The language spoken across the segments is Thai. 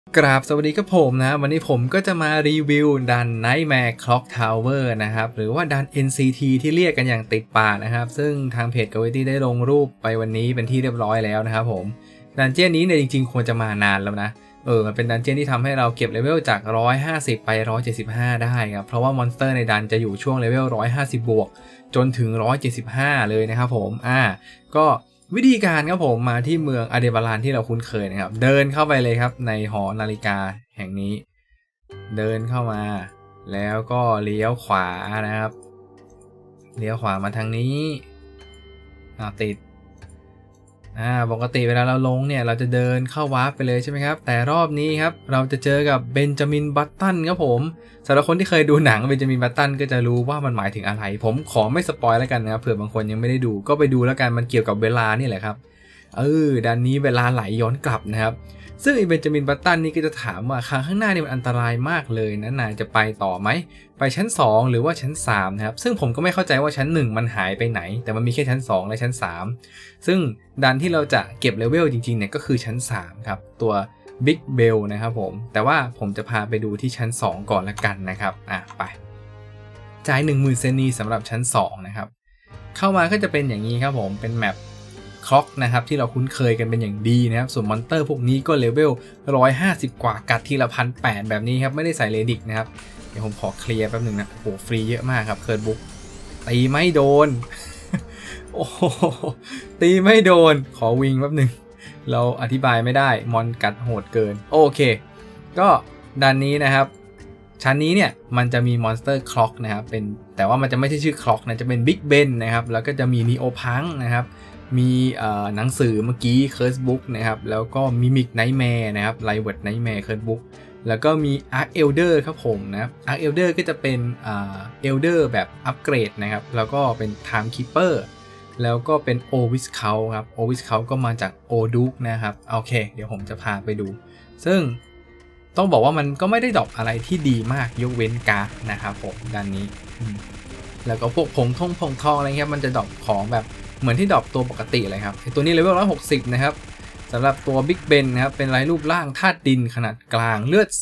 กราบสวัสดีครับผมนะวันนี้ผมก็จะมารีวิวดัน Nightmare Clock Tower นะครับหรือว่าดัน NCT ที่เรียกกันอย่างติดปากนะครับซึ่งทางเพจ Gravity ได้ลงรูปไปวันนี้เป็นที่เรียบร้อยแล้วนะครับผมดันเจี้ยนนี้เนี่ยจริงๆควรจะมานานแล้วนะมันเป็นดันเจี้ยนที่ทำให้เราเก็บเลเวลจาก150ไป175ได้ครับเพราะว่ามอนสเตอร์ในดันจะอยู่ช่วงเลเวล150บวกจนถึง175เลยนะครับผมก็วิธีการครับผมมาที่เมืองอเดบารานที่เราคุ้นเคยนะครับเดินเข้าไปเลยครับในหอนาฬิกาแห่งนี้เดินเข้ามาแล้วก็เลี้ยวขวานะครับเลี้ยวขวามาทางนี้ติดปกติเวลาเราลงเนี่ยเราจะเดินเข้าวาร์ปไปเลยใช่ไหมครับแต่รอบนี้ครับเราจะเจอกับเบนจามินบัตตันครับผมสำหรับคนที่เคยดูหนังเบนจามินบัตตันก็จะรู้ว่ามันหมายถึงอะไรผมขอไม่สปอยแล้วกันนะครับเผื่อบางคนยังไม่ได้ดูก็ไปดูแล้วกันมันเกี่ยวกับเวลานี่แหละครับด้านนี้เวลาไหลย้อนกลับนะครับซึ่งเบนจามินบัตตันนี่ก็จะถามว่าครั้งข้างหน้านี่มันอันตรายมากเลยนะนายจะไปต่อไหมไปชั้น2หรือว่าชั้น3นะครับซึ่งผมก็ไม่เข้าใจว่าชั้น1มันหายไปไหนแต่มันมีแค่ชั้น2และชั้น3ซึ่งดันที่เราจะเก็บเลเวลจริงๆเนี่ยก็คือชั้น3ครับตัว Big Bell นะครับผมแต่ว่าผมจะพาไปดูที่ชั้น2ก่อนละกันนะครับไปจ่าย 10,000 เซนีสำหรับชั้น2นะครับเข้ามาก็จะเป็นอย่างนี้ครับผมเป็นแมปคล็อกนะครับที่เราคุ้นเคยกันเป็นอย่างดีนะครับส่วนมอนเตอร์พวกนี้ก็เลเวล150กว่ากัดทีละ1,800แบบนี้ครับไม่ได้ใส่เรดิกนะครับเดี๋ยวผมขอเคลียร์แป๊บหนึ่งนะโอ้ฟรีเยอะมากครับเคิร์ดบุ๊กตีไม่โดน โอ้ตีไม่โดนขอวิงแป๊บหนึ่งเราอธิบายไม่ได้มอนกัดโหดเกินโอเคก็ด้านนี้นะครับชั้นนี้เนี่ยมันจะมีมอนสเตอร์คล็อกนะครับเป็นแต่ว่ามันจะไม่ใช่ชื่อคล็อกนะจะเป็นบิ๊กเบนนะครับแล้วก็จะมีนีโอพังนะครับมีหนังสือเมื่อกี้เคิร์สบุ๊กนะครับแล้วก็มิมิกไนท์แมร์นะครับไลเวิร์ดไนท์แมร์เคิร์สบุ๊กแล้วก็มีอาร์คเอลเดอร์ครับผมนะครับอาร์คเอลเดอร์ก็จะเป็นเอลเดอร์แบบอัปเกรดนะครับแล้วก็เป็นไทม์คีปเปอร์แล้วก็เป็นโอวิสเคาครับโอวิสเคาก็มาจากโอดูกนะครับโอเคเดี๋ยวผมจะพาไปดูซึ่งต้องบอกว่ามันก็ไม่ได้ดรอปอะไรที่ดีมากยกเว้นการ์ดนะครับผมด้านนี้แล้วก็พวกผงทองอะไรเงี้ยมันจะดรอปของแบบเหมือนที่ดรอปตัวปกติเลยครับตัวนี้เลเวล160นะครับสำหรับตัว Big Ben นะครับเป็นลายรูปร่างธาตุดินขนาดกลางเลือด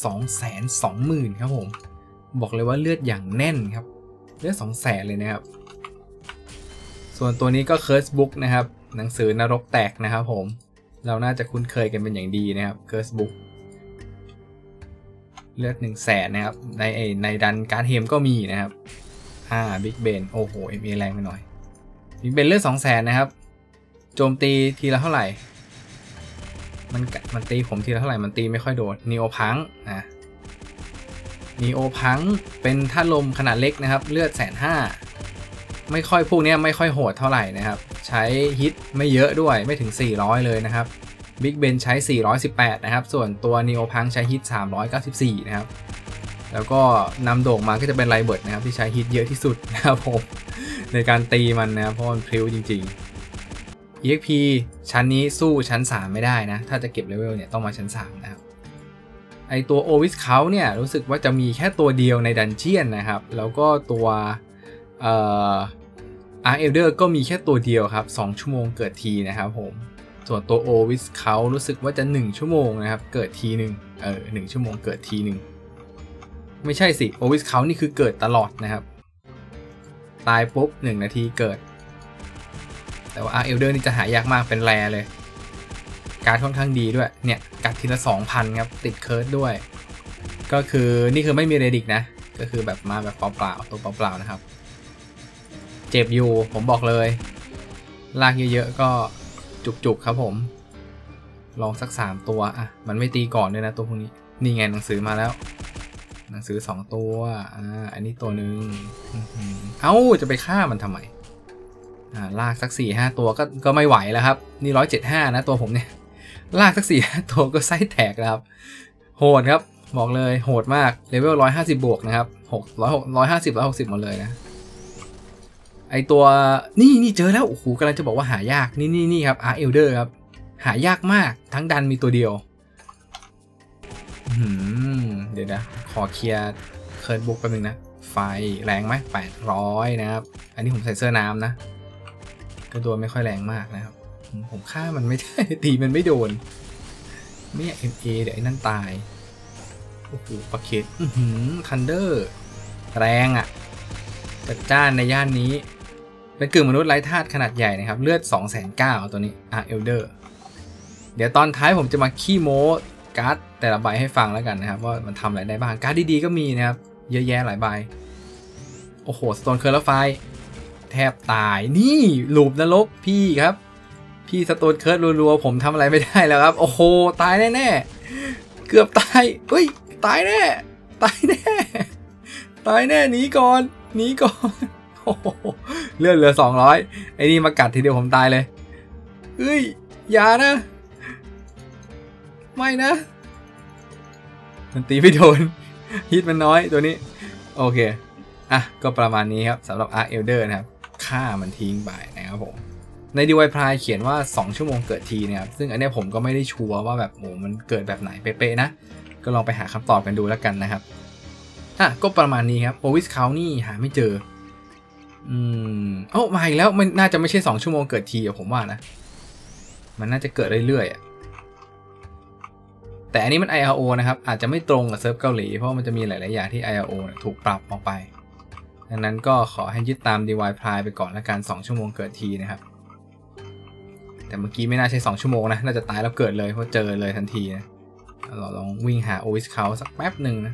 220,000 ครับผมบอกเลยว่าเลือดอย่างแน่นครับเลือด 200,000 เลยนะครับส่วนตัวนี้ก็ Curse Book นะครับหนังสือนรกแตกนะครับผมเราน่าจะคุ้นเคยกันเป็นอย่างดีนะครับ Curse Book เลือด 100,000 นะครับในดันการ์ดเฮมก็มีนะครับBig Ben โอ้โห MA แรงไปหน่อยBig Ben เลือด 200,000 นะครับโจมตีทีละเท่าไหร่มันตีผมทีละเท่าไหร่มันตีไม่ค่อยโดนนีโอพังนีโอพังเป็นธาตุลมขนาดเล็กนะครับเลือด 150,000ไม่ค่อยพวกนี้ไม่ค่อยโหดเท่าไหร่นะครับใช้ฮิตไม่เยอะด้วยไม่ถึง400เลยนะครับ Big Ben ใช้418นะครับส่วนตัวนีโอพังใช้ฮิต394นะครับแล้วก็นำโด่งมาก็จะเป็นไลเบิร์ดนะครับที่ใช้ฮิตเยอะที่สุดนะครับผมในการตีมันนะครับเพราะมันพริ้วจริงๆEXP ชั้นนี้สู้ชั้น3ไม่ได้นะถ้าจะเก็บเลเวลเนี่ยต้องมาชั้น3นะครับไอตัวโอวิสเขาเนี่ยรู้สึกว่าจะมีแค่ตัวเดียวในดันเจียนนะครับแล้วก็ตัวอาร์เอลเดอร์ก็มีแค่ตัวเดียวครับ2ชั่วโมงเกิดทีนะครับผมส่วนตัวโอวิสเขารู้สึกว่าจะ1ชั่วโมงนะครับเกิดทีนึง1ชั่วโมงเกิดทีนึงไม่ใช่สิโอวิสเขานี่คือเกิดตลอดนะครับตายปุ๊บ1นาทีเกิดแต่ว่าอาร์เอลเดอร์นี่จะหายากมากเป็นแรเลยการ์ดค่อนข้างดีด้วยเนี่ยกัดทีละ 2,000 ครับติดเคิร์ดด้วยก็คือนี่คือไม่มีเรดิกนะก็คือแบบมาแบบเปล่าๆตัวเปล่าๆนะครับเจ็บอยู่ผมบอกเลยลากเยอะๆก็จุกๆครับผมลองสัก3ตัวมันไม่ตีก่อนด้วยนะตัวพวกนี้นี่ไงหนังสือมาแล้วหนังสือ2ตัวอันนี้ตัวหนึ่งจะไปฆ่ามันทำไมลากสัก 4-5 ตัวก็ไม่ไหวแล้วครับนี่175นะตัวผมเนี่ยลากสัก 4-5 ตัวก็ไส้แตกแล้วครับโหดครับบอกเลยโหดมากเลเวล150บวกนะครับ150 160หมดเลยนะไอตัวนี่เจอแล้วโอ้โหกำลังจะบอกว่าหายากนี่ครับอาร์เอลเดอร์ครับหายากมากทั้งดันมีตัวเดียวเดี๋ยวนะขอเคลียร์เคิร์ดบุ๊กแป๊บนึงนะไฟแรงไหม800นะครับอันนี้ผมใส่เสื้อน้ำนะก็ตัวไม่ค่อยแรงมากนะครับผมฆ่ามันไม่ได้ตีมันไม่โดนไม่อยาก MA เดี๋ยวไอ้นั่นตายโอ้โหปะเข็ดทันเดอร์แรงอ่ะจัดจ้านในย่านนี้เป็นกึ่งมนุษย์ไร้ธาตุขนาดใหญ่นะครับเลือด 290,000 ตัวนี้เอลเดอร์เดี๋ยวตอนท้ายผมจะมาขี้โม้การ์ดแต่ละใบให้ฟังแล้วกันนะครับว่ามันทำอะไรได้บ้างการ์ดดีๆก็มีนะครับเยอะแยะหลายใบโอ้โหสโตนเคิร์ลไฟแทบตายนี่หลูบนรกพี่ครับพี่สโตนเคิร์ลรัวๆผมทำอะไรไม่ได้แล้วครับโอ้โหตายแน่ๆเกือบตายเฮ้ยตายแน่ตายแน่ตายแน่หนีก่อนโอ้โหเลือดเหลือ200ไอ้นี่มากัดทีเดียวผมตายเลยเฮ้ยอย่านะไม่นะมันตีไม่โดนฮิตมันน้อยตัวนี้โอเคอ่ะก็ประมาณนี้ครับสำหรับ Arc Elder นะครับฆ่ามันทิ้งไปนะครับผมในดีไวพรายเขียนว่า2ชั่วโมงเกิดทีนะครับซึ่งอันนี้ผมก็ไม่ได้ชัวร์ว่าแบบโอ้มันเกิดแบบไหนเป๊ะๆนะก็ลองไปหาคำตอบกันดูแล้วกันนะครับอ่ะก็ประมาณนี้ครับโอวิสเขานี่หาไม่เจอมาอีกแล้วมันน่าจะไม่ใช่2ชั่วโมงเกิดทีผมว่านะมันน่าจะเกิดเรื่อยๆแต่อันนี้มัน IRO นะครับอาจจะไม่ตรงกับเซิร์ฟเกาหลีเพราะมันจะมีหลายๆอย่างที่ IRO ถูกปรับออกไปดังนั้นก็ขอให้ยึดตาม DY Prime ไปก่อนละกัน2ชั่วโมงเกิดทีนะครับแต่เมื่อกี้ไม่น่าใช่2ชั่วโมงนะน่าจะตายแล้วเกิดเลยเพราะเจอเลยทันทีนะเราลองวิ่งหาโอวิสเขาสักแป๊บหนึ่งนะ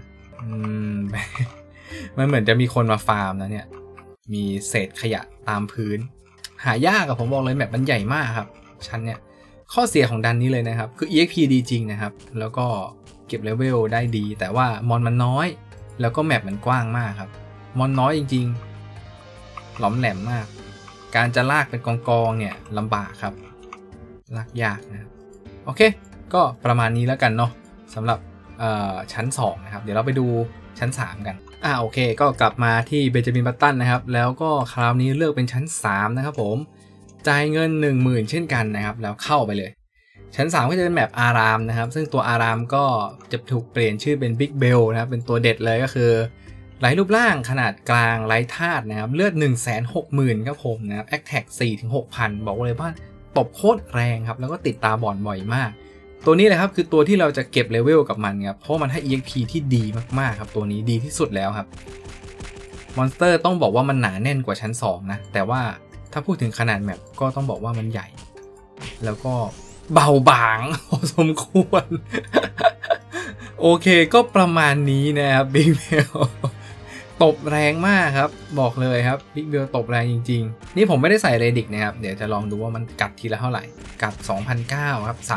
มันเหมือนจะมีคนมาฟาร์มนะเนี่ยมีเศษขยะตามพื้นหายากอะผมบอกเลยแมปมันใหญ่มากครับชั้นเนี่ยข้อเสียของดันนี้เลยนะครับคือ EXP ดีจริงนะครับแล้วก็เก็บเลเวลได้ดีแต่ว่ามอนมันน้อยแล้วก็แมปมันกว้างมากครับมอนน้อยจริงๆหลอมแหลมมากการจะลากเป็นกองๆเนี่ยลำบากครับลากยากนะครับโอเคก็ประมาณนี้แล้วกันเนาะสำหรับชั้น2นะครับเดี๋ยวเราไปดูชั้น3กันโอเคก็กลับมาที่เบนจามินบัตตันนะครับแล้วก็คราวนี้เลือกเป็นชั้น3นะครับผมจ่ายเงิน 10,000 เช่นกันนะครับแล้วเข้าไปเลยชั้น3ก็จะเป็นแมปอารามนะครับซึ่งตัวอารามก็จะถูกเปลี่ยนชื่อเป็นบิ๊กเบลนะครับเป็นตัวเด็ดเลยก็คือไร้รูปร่างขนาดกลางไร้ธาตุนะครับเลือด 160,000 ครับผมนะครับแอคแท็ก 4-6,000 บอกเลยว่าตบโคตรแรงครับแล้วก็ติดตาบอดบ่อยมากตัวนี้เลยครับคือตัวที่เราจะเก็บเลเวลกับมันครับเพราะมันให้ EXP ที่ดีมากๆครับตัวนี้ดีที่สุดแล้วครับมอนสเตอร์ต้องบอกว่ามันหนาแน่นกว่าชั้น2นะแต่ว่าถ้าพูดถึงขนาดแมปก็ต้องบอกว่ามันใหญ่แล้วก็เบาบางพอสมควร โอเคก็ประมาณนี้นะครับบิ๊กเบลตบแรงมากครับบอกเลยครับบิ๊กเบลตบแรงจริงๆนี่ผมไม่ได้ใส่เรดิกนะครับเดี๋ยวจะลองดูว่ามันกัดทีละเท่าไหร่กัด 2,900 ครับ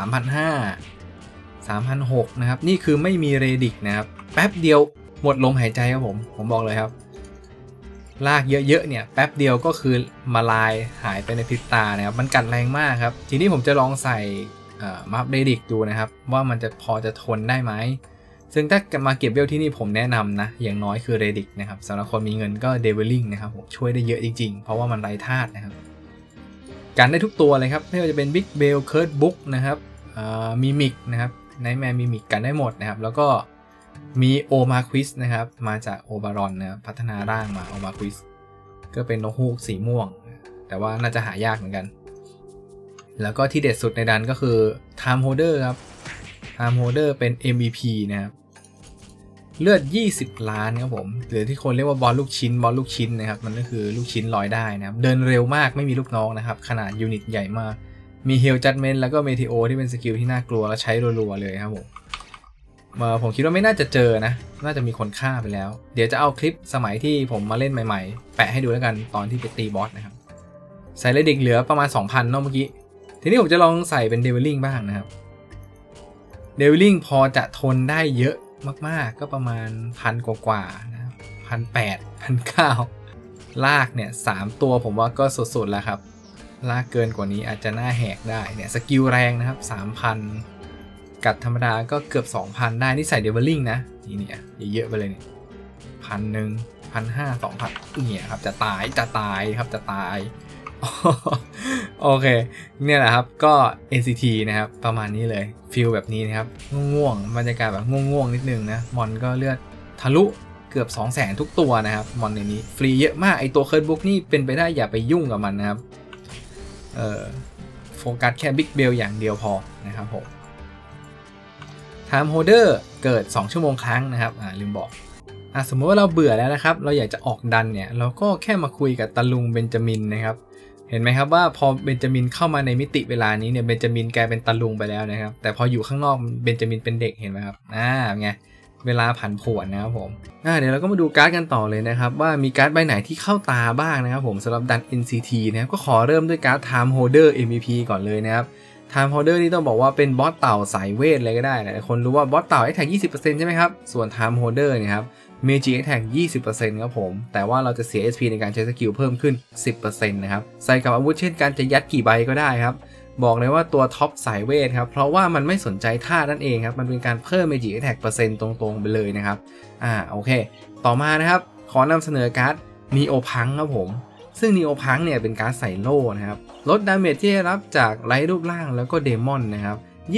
3,500 3,600 นะครับนี่คือไม่มีเรดิกนะครับแป๊บเดียวหมดลมหายใจครับผมบอกเลยครับลากเยอะๆเนี่ยแป๊บเดียวก็คือมาลายหายไปในพริบตานะครับมันกัดแรงมากครับทีนี้ผมจะลองใส่มาร์คเรดิกดูนะครับว่ามันจะพอจะทนได้ไหมซึ่งถ้ามาเก็บเวลที่นี่ผมแนะนำนะอย่างน้อยคือเรดิกนะครับสำหรับคนมีเงินก็เดเวลลิ่งนะครับผมช่วยได้เยอะจริงๆเพราะว่ามันไร้ธาตุนะครับกันได้ทุกตัวเลยครับไม่ว่าจะเป็นบิ๊กเบลเคิร์ดบุ๊กนะครับมิมิกนะครับไนท์แมร์มิมิกกันได้หมดนะครับแล้วก็มีโอมาควิสนะครับมาจากโอบารอนนะครับพัฒนาร่างมาโอมาควิสก็เป็นนกฮูกสีม่วงแต่ว่าน่าจะหายากเหมือนกันแล้วก็ที่เด็ดสุดในดันก็คือ Time Holder ครับ Time Holder เป็น MVP นะครับเลือด20 ล้านครับผมหรือที่คนเรียกว่าบอลลูกชิ้นนะครับมันก็คือลูกชิ้นลอยได้นะครับเดินเร็วมากไม่มีลูกน้องนะครับขนาดยูนิตใหญ่มากมี Hail Judgment แล้วก็ Meteo ที่เป็นสกิลที่น่ากลัวแล้วใช้รัวๆเลยครับผมคิดว่าไม่น่าจะเจอนะน่าจะมีคนฆ่าไปแล้วเดี๋ยวจะเอาคลิปสมัยที่ผมมาเล่นใหม่ๆแปะให้ดูแล้วกันตอนที่ไปตีบอสนะครับใส่เรดิกเหลือประมาณ 2,000 เนาะเมื่อกี้ทีนี้ผมจะลองใส่เป็นเดวิลลิ่งบ้างนะครับเดวิลลิ่งพอจะทนได้เยอะมากๆก็ประมาณ1,000 กว่าๆนะครับ 1,800 1,900 ลากเนี่ย3ตัวผมว่าก็สุดๆแล้วครับลากเกินกว่านี้อาจจะหน้าแหกได้เนี่ยสกิลแรงนะครับ 3,000 กัดธรรมดาก็เกือบ 2,000 ได้นี่ใส่เดวิลลิ่งนะนี่เนี่ยเยอะๆไปเลยเนี่ย 1,000 1,500 2,000เนี่ยครับจะตายครับจะตายโอเคเนี่ยแหละครับก็ NCT นะครับประมาณนี้เลยฟีลแบบนี้นะครับง่วงบรรยากาศแบบง่วงนิดนึงนะมอนก็เลือดทะลุเกือบ 200,000 ทุกตัวนะครับมอนในนี้ฟรีเยอะมากไอตัวเคิร์ดบุ๊กนี่เป็นไปได้อย่าไปยุ่งกับมันนะครับโฟกัสแค่บิ๊กเบลอย่างเดียวพอนะครับผม Time Holder เกิด2ชั่วโมงครั้งนะครับลืมบอกสมมติว่าเราเบื่อแล้วนะครับเราอยากจะออกดันเนี่ยเราก็แค่มาคุยกับตาลุงเบนจามินนะครับเห็นไหมครับว่าพอเบนจามินเข้ามาในมิติเวลานี้เนี่ยเบนจามินกลายเป็นตาลุงไปแล้วนะครับแต่พออยู่ข้างนอกเบนจามินเป็นเด็กเห็นไหมครับไงเวลาผันผวนนะครับผมเดี๋ยวเราก็มาดูการ์ดกันต่อเลยนะครับว่ามีการ์ดใบไหนที่เข้าตาบ้างนะครับผมสำหรับดัน NCT นะครับก็ขอเริ่มด้วยการ์ด Time Holder MVP ก่อนเลยนะครับ Time Holder นี่ต้องบอกว่าเป็นบอสเต่าสายเวทเลยก็ได้หลายคนรู้ว่าบอสเต่า Attack 20% ใช่ไหมครับส่วน Time Holder เนี่ยครับ Magic Attack 20% ครับผมแต่ว่าเราจะเสีย SP ในการใช้สกิลเพิ่มขึ้น 10% นะครับใส่กับอาวุธเช่นการจะยัดกี่ใบก็ได้ครับบอกเลยว่าตัวท็อปสายเวทครับเพราะว่ามันไม่สนใจท่านั่นเองครับมันเป็นการเพิ่ม Magic Attack เปอร์เซ็นต์ตรงๆไปเลยนะครับโอเคต่อมานะครับขอนำเสนอการ์ด Neo Punk ครับผมซึ่ง Neo Punk เนี่ยเป็นการ์ดใส่โล่นะครับลดดาเมจที่ได้รับจากไร้รูปร่างแล้วก็เดมอนนะครับ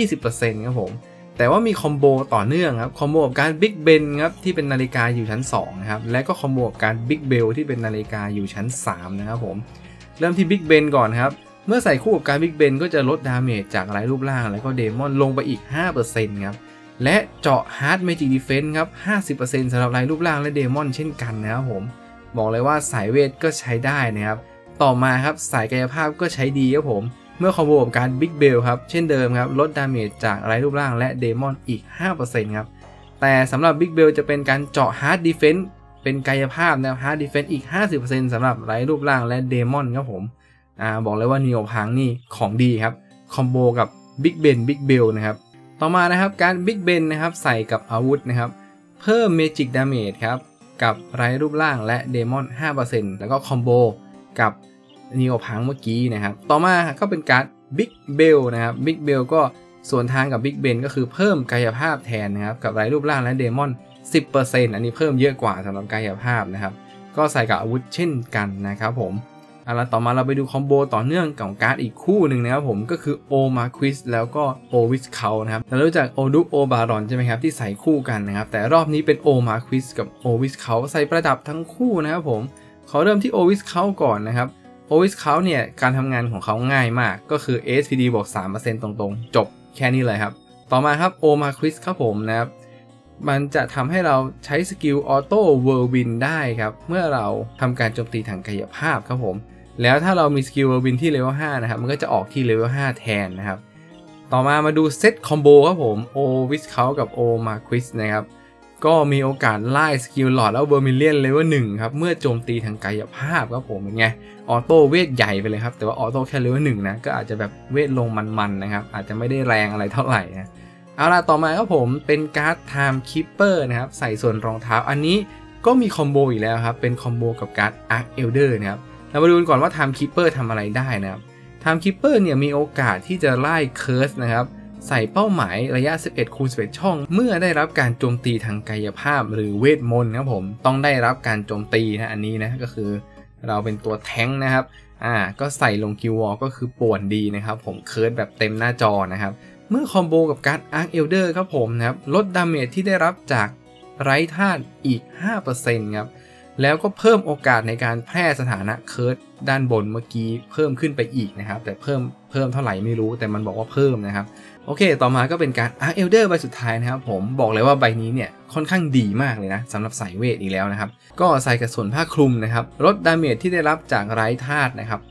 20% ครับผมแต่ว่ามีคอมโบต่อเนื่องครับคอมโบกับการ Big Ben ครับที่เป็นนาฬิกาอยู่ชั้น2นะครับและก็คอมโบกับการ Big Bell ที่เป็นนาฬิกาอยู่ชั้น3นะครับผมเริ่มที่ Big Ben ก่อนครับเมื่อใส่คู่กับการ Big Ben ก็จะลดดาเมจจากไร้รูปร่างแล้วก็เดมอนลงไปอีก 5% ครับและเจาะ Hard Magic Defense ครับ 50% สำหรับไร้รูปร่างและเดมอนเช่นกันนะครับผมบอกเลยว่าสายเวทก็ใช้ได้นะครับต่อมาครับสายกายภาพก็ใช้ดีครับผมเมื่อคอมโบกับการ Big Bell ครับเช่นเดิมครับลดดาเมจจากไร้รูปร่างและเดมอนอีก 5% ครับแต่สำหรับ Big Bell จะเป็นการเจาะ Hard Defense เป็นกายภาพนะครับ Hard Defense อีก 50% สำหรับไร้รูปร่างและเดมอนครับผมบอกเลยว่า Neo Punk นี่ของดีครับคอมโบกับ Big Ben Big Bell นะครับต่อมานะครับการ Big Ben นะครับใส่กับอาวุธนะครับเพิ่ม Magic Damage ครับกับไร้รูปร่างและเดมอน 5% แล้วก็คอมโบกับ Neo Punk เมื่อกี้นะครับต่อมาก็เป็นการ Big Bell นะครับ Big Bell ก็ส่วนทางกับ Big Ben ก็คือเพิ่มกายภาพแทนนะครับกับไร้รูปร่างและเดมอน 10% อันนี้เพิ่มเยอะกว่าสำหรับกายภาพนะครับก็ใส่กับอาวุธเช่นกันนะครับผมต่อมาเราไปดูคอมโบต่อเนื่องกับการ์ดอีกคู่หนึ่งนะครับผมก็คือโอมาควิสแล้วก็โอวิสเคานะครับเรารู้จักโอดุโอบารอนใช่ไหมครับที่ใส่คู่กันนะครับแต่รอบนี้เป็นโอมาควิสกับโอวิสเคาใส่ประดับทั้งคู่นะครับผมขอเริ่มที่โอวิสเคาก่อนนะครับโอวิสเคาเนี่ยการทำงานของเขาง่ายมากก็คือ SPD บวก 3% ตรงๆจบแค่นี้เลยครับต่อมาครับโอมาควิสครับผมนะครับมันจะทำให้เราใช้สกิลออโต้เวิร์วินได้ครับเมื่อเราทำการโจมตีทางกายภาพครับผมแล้วถ้าเรามีสกิลเวิร์วินที่เลเวล 5นะครับมันก็จะออกที่เลเวล 5แทนนะครับต่อมาดูเซตคอมโบครับผมโอวิสเคากับโอมาควิสนะครับก็มีโอกาสไล่สกิลหลอดแล้วเวอร์มิเลียนเลเวล 1ครับเมื่อโจมตีทางกายภาพครับผมเป็นไงออโต้เวทใหญ่ไปเลยครับแต่ว่าออโต้แค่เลเวล 1นะก็อาจจะแบบเวทลงมันๆนะครับอาจจะไม่ได้แรงอะไรเท่าไหร่นะเอาล่ะต่อมาครับผมเป็นการ์ด Time Keeper นะครับใส่ส่วนรองเท้าอันนี้ก็มีคอมโบอีกแล้วครับเป็นคอมโบกับการ์ด Arc Elder นะครับเรามาดูก่อนว่า Time Keeper ทำอะไรได้นะครับ Time Keeper เนี่ยมีโอกาสที่จะไล่เคิร์สนะครับใส่เป้าหมายระยะ 11x11 ช่องเมื่อได้รับการโจมตีทางกายภาพหรือเวทมนต์ครับผมต้องได้รับการโจมตีนะอันนี้นะก็คือเราเป็นตัวแท้งนะครับก็ใส่ลงกิลวอลก็คือป่วนดีนะครับผมเคิร์สแบบเต็มหน้าจอนะครับเมื่อคอมโบกับการ์ด Arc Elder ครับผมนะครับลดดาเมจที่ได้รับจากไร้ธาตุอีก 5% ครับแล้วก็เพิ่มโอกาสในการแพร่สถานะเคิร์สด้านบนเมื่อกี้เพิ่มขึ้นไปอีกนะครับแต่เพิ่มเท่าไหร่ไม่รู้แต่มันบอกว่าเพิ่มนะครับโอเคต่อมาก็เป็นการ Arc Elder ใบสุดท้ายนะครับผมบอกเลยว่าใบนี้เนี่ยค่อนข้างดีมากเลยนะสำหรับสายเวทอีกแล้วนะครับก็ใส่กับส่วนผ้าคลุมนะครับลดดาเมจที่ได้รับจากไร้ธาตุนะครับ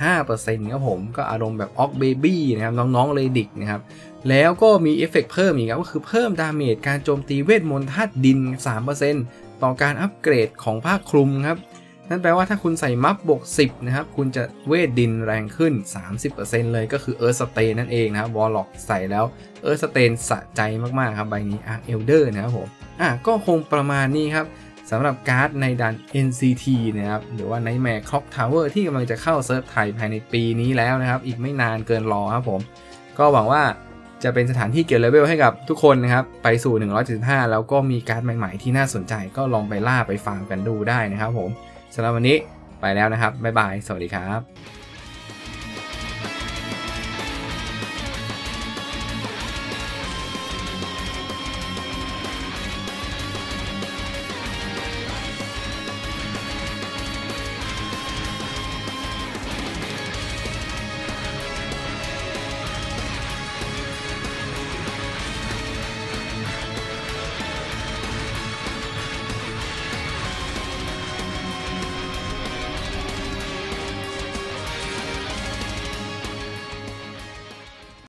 15% ครับผมก็อารมณ์แบบออกเบบี้นะครับน้องๆเลดิกนะครับแล้วก็มีเอฟเฟกต์เพิ่มอีกครับก็คือเพิ่มดาเมจการโจมตีเวทมนต์ธาตุดิน 3% ต่อการอัปเกรดของผ้าคลุมครับนั่นแปลว่าถ้าคุณใส่มัฟบวก 10นะครับคุณจะเวทดินแรงขึ้น 30% เลยก็คือเอิร์ธสเตนนั่นเองนะครับวอลล็อกใส่แล้วเอิร์ธสเตนสะใจมากๆครับใบนี้Arc Elder นะครับผมก็คงประมาณนี้ครับสำหรับการ์ดในดัน NCT นะครับหรือว่า Nightmare Clock Tower ที่กำลังจะเข้าเซิร์ฟไทยภายในปีนี้แล้วนะครับอีกไม่นานเกินรอครับผมก็หวังว่าจะเป็นสถานที่เก็บเลเวลให้กับทุกคนนะครับไปสู่175แล้วก็มีการ์ดใหม่ๆที่น่าสนใจก็ลองไปล่าไปฟาร์มกันดูได้นะครับผมสำหรับวันนี้ไปแล้วนะครับบ๊ายบายสวัสดีครับ